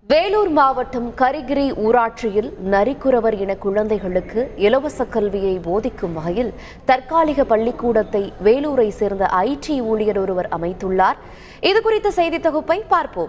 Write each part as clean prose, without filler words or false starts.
வேலூர் மாவட்டம் கரிகிரி ஊராட்சியில் நரிக்குறவர் இன குழந்தைகளுக்கு இலவச கல்வியை போதிக்கும் வகையில் தற்காலிக பள்ளிக்கூடத்தை வேலூரை சேர்ந்த ஐடி ஊழியர் ஒருவர் அமைத்துள்ளார். இதுகுறித்த செய்தி தொகுப்பை பார்ப்போம்.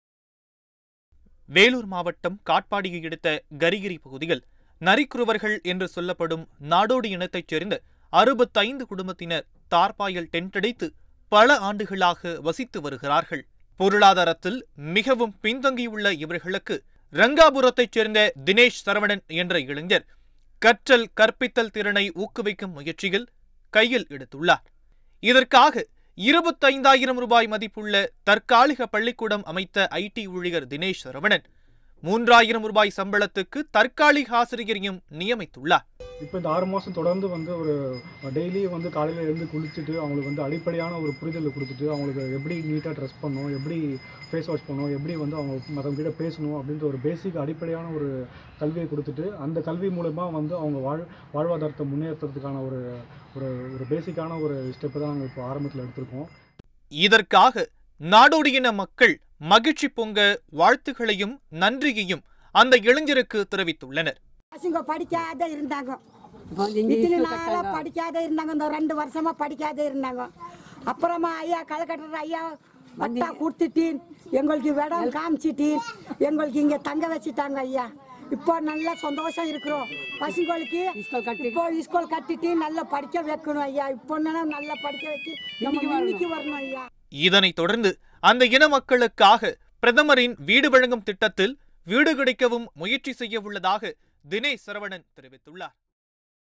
வேலூர் மாவட்டம் காட்பாடியை அடுத்த கரிகிரி பகுதியில் நரிக்குறவர்கள் என்று சொல்லப்படும் நாடோடி இனத்தைச் சேர்ந்த 65 குடும்பத்தினர் தார்பாயில் டென்ட் அடித்து பல ஆண்டுகளாக வசித்து வருகிறார்கள். பொருளாதாரத்தில் மிகவும் பின்தங்கியுள்ள இவர்களுக்கு ரங்காபுரத்தைச் சேர்ந்த தினேஷ் சரவணன் என்ற இளைஞர் கற்றல் கற்பித்தல் திறனை ஊக்குவிக்கும் முயற்சியில் கையில் எடுத்துள்ளார். இதற்காக 25,000 ரூபாய் மதிப்புள்ள தற்காலிக பள்ளிக்கூடம் அமைத்த ஐடி ஊழியர் தினேஷ் சரவணன் 3,000 ரூபாய் சம்பளத்துக்கு தற்காலிக ஆசிரியரையும் நியமித்துள்ளார். இப்போ இந்த 6 மாதம் தொடர்ந்து ஒரு டெய்லி காலையில் எழுந்து குளிச்சுட்டு அவங்களுக்கு அடிப்படையான ஒரு புரிதலை கொடுத்துட்டு அவங்களுக்கு எப்படி நீட்டாக ட்ரெஸ் பண்ணணும், எப்படி ஃபேஸ் வாஷ் பண்ணணும், எப்படி அவங்க மற்றவங்கிட்ட பேசணும் அப்படின்ற ஒரு பேசிக் அடிப்படையான ஒரு கல்வியை கொடுத்துட்டு அந்த கல்வி மூலமாக அவங்க வாழ்வாதாரத்தை முன்னேற்றத்துக்கான ஒரு ஒரு பேசிக்கான ஒரு ஸ்டெப்பு தான் நாங்கள் இப்போ ஆரம்பத்தில் எடுத்திருக்கோம். இதற்காக நாடோடியின மக்கள் மகிழ்ச்சி பொங்க வாழ்த்துக்களையும் நன்றியையும் அந்த இளைஞருக்கு தெரிவித்துள்ளனர். படிக்காத இருந்தாங்க, படிக்காத இருந்தாங்க, இந்த 2 வருஷமா படிக்காத இருந்தாங்க. அப்புறமா ஐயா கலக்கட்டர் ஐயா வட்டா கொடுத்துட்டு எங்களுக்கு இடம் காமிச்சிட்டு எங்களுக்கு இங்க தங்க வச்சுட்டாங்க ஐயா. இப்போ நல்லா சந்தோஷம் இருக்கிறோம். பசங்களுக்கு இப்போ ஸ்கூல் கட்டிட்டு நல்லா படிக்க வைக்கணும் ஐயா. இப்போ நல்லா படிக்க வைக்க இன்னைக்கு வரணும் ஐயா. இதனைத் தொடர்ந்து அந்த இன மக்களுக்காக பிரதமரின் வீடு வழங்கும் திட்டத்தில் வீடு கிடைக்கவும் முயற்சி செய்ய உள்ளதாக தினேஷ் சரவணன் தெரிவித்துள்ளார்.